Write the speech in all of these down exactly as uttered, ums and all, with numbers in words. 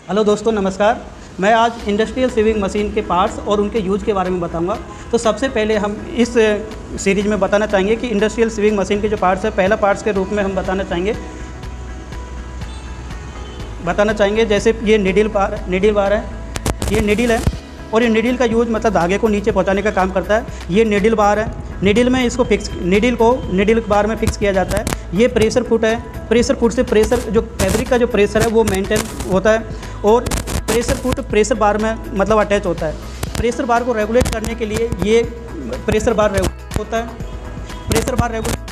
Hello दोस्तों, नमस्कार। मैं आज इंडस्ट्रियल सीविंग मशीन के पार्ट्स और उनके यूज़ के बारे में बताऊंगा। तो सबसे पहले हम इस सीरीज़ में बताना चाहेंगे कि इंडस्ट्रियल सीविंग मशीन के जो पार्ट्स है, पहला पार्ट्स के रूप में हम बताना चाहेंगे बताना चाहेंगे जैसे ये निडिल बार निडिल बार है, ये निडिल है और ये निडिल का यूज़ मतलब धागे को नीचे पहुँचाने का काम करता है। ये निडिल बार है, निडिल में इसको फिक्स निडिल को निडिल बार में फिक्स किया जाता है। ये प्रेशर फुट है, प्रेशर फुट से प्रेशर जो फैब्रिक का जो प्रेशर है वो मेंटेन होता है और प्रेशर फुट प्रेशर बार में मतलब अटैच होता है। प्रेशर बार को रेगुलेट करने के लिए ये प्रेशर बार रेगुलेट होता है। प्रेशर बार रेगुलेट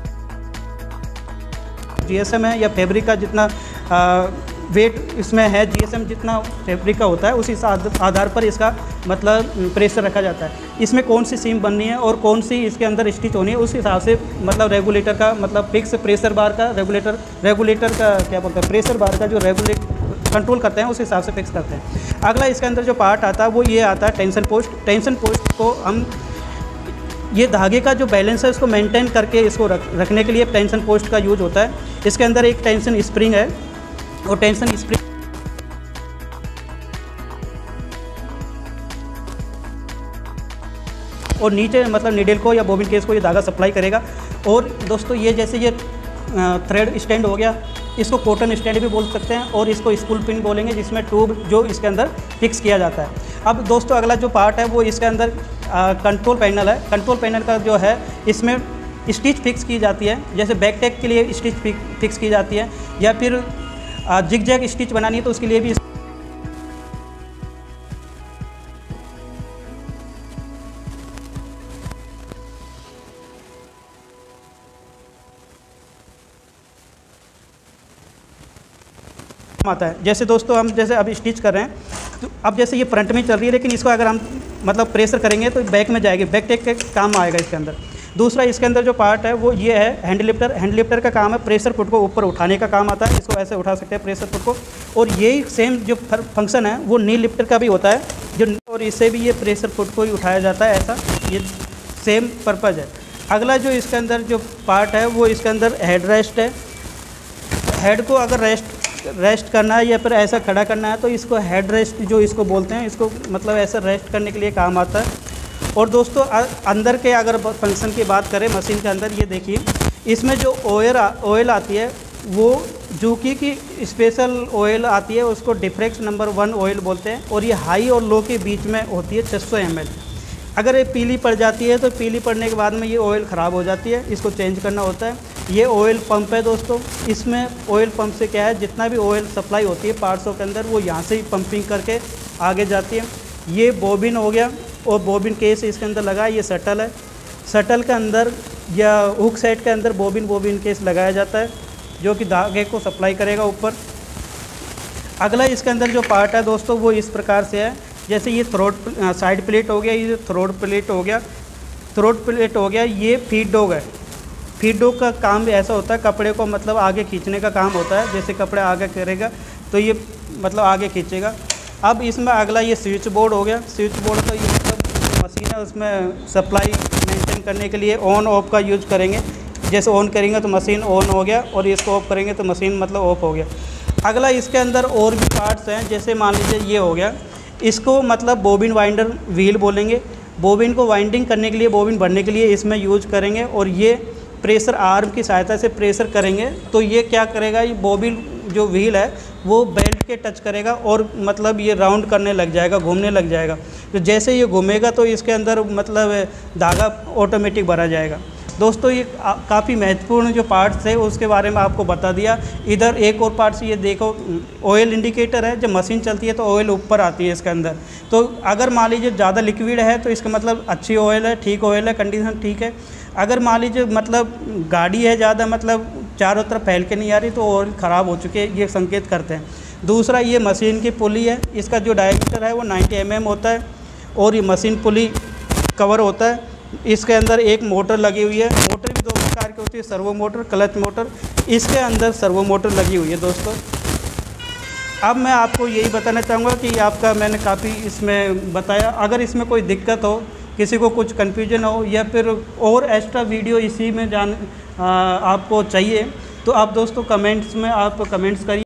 जीएसएम है या फैब्रिक का जितना आ, वेट इसमें है, जीएसएम जितना फैब्रिक का होता है उसी आधार पर इसका मतलब प्रेशर रखा जाता है। इसमें कौन सी सीम बननी है और कौन सी इसके अंदर स्टिच होनी है उस हिसाब से मतलब रेगुलेटर का मतलब फिक्स प्रेशर बार का रेगुलेटर रेगुलेटर का क्या बोलते हैं प्रेशर बार का जो रेगुलेट कंट्रोल करते हैं उस हिसाब से फिक्स करते हैं। अगला इसके अंदर जो पार्ट आता है वो ये आता है टेंशन पोस्ट। टेंशन पोस्ट को हम ये धागे का जो बैलेंस है उसको मेंटेन करके इसको रख, रखने के लिए टेंशन पोस्ट का यूज होता है। इसके अंदर एक टेंशन स्प्रिंग है और टेंशन स्प्रिंग और नीचे मतलब नीडल को या बॉबिन केस को ये धागा सप्लाई करेगा। और दोस्तों ये जैसे ये थ्रेड स्टैंड हो गया, इसको कॉटन स्टैंड भी बोल सकते हैं और इसको स्पूल पिन बोलेंगे, जिसमें ट्यूब जो इसके अंदर फिक्स किया जाता है। अब दोस्तों अगला जो पार्ट है वो इसके अंदर कंट्रोल पैनल है। कंट्रोल पैनल का जो है इसमें स्टिच फिक्स की जाती है, जैसे बैक टेक के लिए स्टिच फिक्स की जाती है या फिर जिग जैग स्टिच बनानी है तो उसके लिए भी आता है। जैसे दोस्तों हम जैसे अभी स्टिच कर रहे हैं तो अब जैसे ये फ्रंट में चल रही है, लेकिन इसको अगर हम मतलब प्रेशर करेंगे तो बैक में जाएगी, बैक टेक के काम आएगा इसके अंदर। दूसरा इसके अंदर जो पार्ट है वो ये है हैंड लिफ्टर। हैंड लिफ्टर का काम है प्रेशर फुट को ऊपर उठाने का काम आता है, इसको ऐसे उठा सकते हैं प्रेशर फुट को। और यही सेम जो फंक्शन है वो नी लिफ्टर का भी होता है जो, और इससे भी ये प्रेशर फुट को ही उठाया जाता है, ऐसा ये सेम पर्पज़ है। अगला जो इसके अंदर जो पार्ट है वो इसके अंदर हेड रेस्ट है। हेड को अगर रेस्ट रेस्ट करना है या फिर ऐसा खड़ा करना है तो इसको हेड रेस्ट जो इसको बोलते हैं, इसको मतलब ऐसा रेस्ट करने के लिए काम आता है। और दोस्तों अंदर के अगर फंक्शन की बात करें मशीन के अंदर, ये देखिए इसमें जो ऑयल ऑयल आती है वो जूकी की स्पेशल ऑयल आती है, उसको डिफ्रेक्स नंबर वन ऑयल बोलते हैं और ये हाई और लो के बीच में होती है छः सौ एम एल। अगर ये पीली पड़ जाती है तो पीली पड़ने के बाद में ये ऑयल ख़राब हो जाती है, इसको चेंज करना होता है। ये ऑयल पंप है दोस्तों, इसमें ऑयल पंप से क्या है जितना भी ऑयल सप्लाई होती है पार्ट्सों के अंदर वो यहाँ से ही पंपिंग करके आगे जाती है। ये बॉबिन हो गया और बॉबिन केस इसके अंदर लगा है, ये शटल है। शटल के अंदर या हुक सेट के अंदर बॉबिन बॉबिन केस लगाया जाता है जो कि धागे को सप्लाई करेगा ऊपर। अगला इसके अंदर जो पार्ट है दोस्तों वो इस प्रकार से है, जैसे ये थ्रोट साइड प्लेट हो गया, ये थ्रोट प्लेट हो गया थ्रोट प्लेट हो गया ये फीड डॉग है। फीड डॉग का काम भी ऐसा होता है, कपड़े को मतलब आगे खींचने का काम होता है। जैसे कपड़े आगे करेगा तो ये मतलब आगे खींचेगा। अब इसमें अगला ये स्विच बोर्ड हो गया। स्विच बोर्ड का ये मतलब मशीन है, उसमें सप्लाई मेंटेन करने के लिए ऑन ऑफ का यूज करेंगे। जैसे ऑन करेंगे तो मशीन ऑन हो गया और इसको ऑफ करेंगे तो मशीन मतलब ऑफ हो गया। अगला इसके अंदर और भी पार्ट्स हैं, जैसे मान लीजिए ये हो गया, इसको मतलब बॉबिन वाइंडर व्हील बोलेंगे। बॉबिन को वाइंडिंग करने के लिए, बॉबिन भरने के लिए इसमें यूज करेंगे और ये प्रेशर आर्म की सहायता से प्रेशर करेंगे तो ये क्या करेगा, ये बॉबिन जो व्हील है वो बेल्ट के टच करेगा और मतलब ये राउंड करने लग जाएगा, घूमने लग जाएगा। तो जैसे ये घूमेगा तो इसके अंदर मतलब धागा ऑटोमेटिक भरा जाएगा। दोस्तों ये काफ़ी महत्वपूर्ण जो पार्ट्स है उसके बारे में आपको बता दिया। इधर एक और पार्ट्स ये देखो, ऑयल इंडिकेटर है। जब मशीन चलती है तो ऑयल ऊपर आती है इसके अंदर। तो अगर मान लीजिए ज़्यादा लिक्विड है तो इसका मतलब अच्छी ऑयल है, ठीक ऑयल है, कंडीशन ठीक है। अगर मान लीजिए मतलब गाड़ी है ज़्यादा मतलब चारों तरफ फैल के नहीं आ रही तो ऑयल ख़राब हो चुके हैं, ये संकेत करते हैं। दूसरा ये मशीन की पुली है, इसका जो डायमीटर है वो नब्बे एम एम होता है और ये मशीन पुली कवर होता है। इसके अंदर एक मोटर लगी हुई है। मोटर भी दो प्रकार की होती है, सर्वो मोटर, क्लच मोटर। इसके अंदर सर्वो मोटर लगी हुई है दोस्तों। अब मैं आपको यही बताना चाहूँगा कि आपका मैंने काफ़ी इसमें बताया। अगर इसमें कोई दिक्कत हो, किसी को कुछ कन्फ्यूजन हो या फिर और एक्स्ट्रा वीडियो इसी में जान आ, आपको चाहिए तो आप दोस्तों कमेंट्स में आप कमेंट्स करिए।